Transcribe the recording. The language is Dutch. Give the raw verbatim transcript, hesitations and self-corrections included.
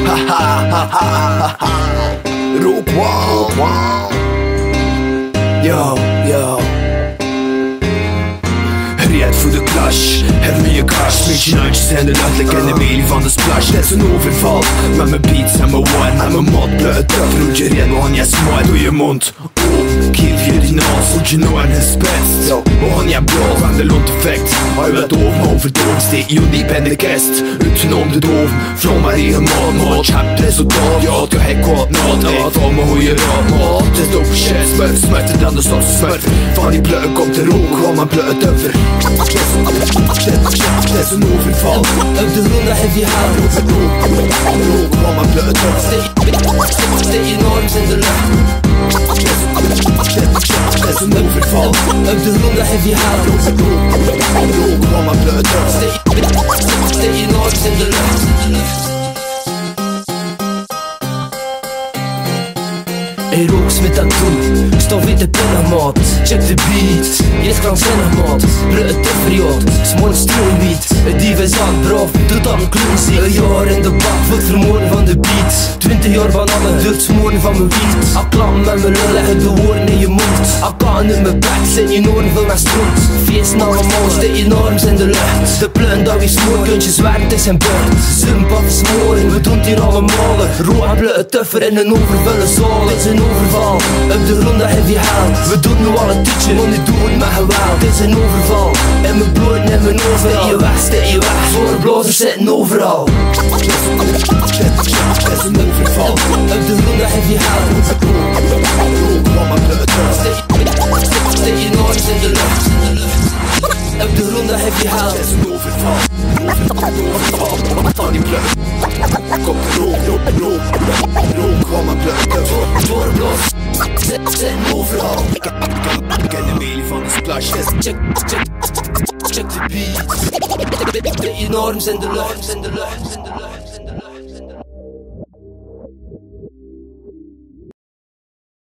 Rook wow. Yo, yo. Red voor de clash, heb me je cash. Met je handjes en de lucht, en de mail van de splash. Dat is een overval, met mijn beats en mijn one. En mijn mod bloed, roet je red, want je smaakt door je mond. Kill je die naast, zodat je nou aan het spetst. We gaan je blauw van de lonteffect. Hij werd oven overdoen, steek je diep in de kist. Uitgenomen de doven, vrouw maar in maat, maat. Je hebt resultaat, ja, je hebt kwaad naad. Laat al mijn goeie raad, maat. Het is doof shit, smurf, smutter dan de stofse smurf. Van die pluk komt de rook, van mijn pluk over. Het is een overval. Op de grond, dat heb je haal. Rook, van mijn pluk over. Steek je norms in de lucht. Het is een overval. Op de grond, dat heb je haal. Rook, van mijn pluk over. Steek je norms in de lucht. Hey rooks met dat doen, stof in de pinnenmaat. Check de beat, je is krankzinnig maat. Brut het verjaard, smorn stroombeat. Het dief is aan braaf, doet dan een kloonziek. Een jaar in de bak, voor het vermoorden van de beat. Twintig jaar van alle, door het vermoorden van mijn wiet. Al klappen met mijn lul, leggen de woorden in je mond. Al kan in mijn bek, zit je noorden veel naar stront. Feesten allemaal, steek je norms in de lucht. De pluim dat we smoren, kunt je zwerven, het is een beurt. Zumpa versmoren, we doen het hier allemaal. Roe en bleu, tuffer in een overvulle zaal. Dit is een overval, op de grond dat heb je haal. We doen nu al een tietje, want nu doen we het met geweld. Dit is een overval, en mijn bloed en mijn over. Steek je weg, steek je weg, voorblazers zitten overal. Het is een overval. Op de grond dat heb je haal. Rook, van mijn pluk over. Steek je norms in de lucht. Op de grond dat heb je haal. Het is een overval. Van die pluk. Komt de rook, rook, rook. Rook, van mijn pluk over. Voorblaas, zitten overal. Ik ken de mail van de splash. Check, check, check de beat. Steek je norms in de lucht.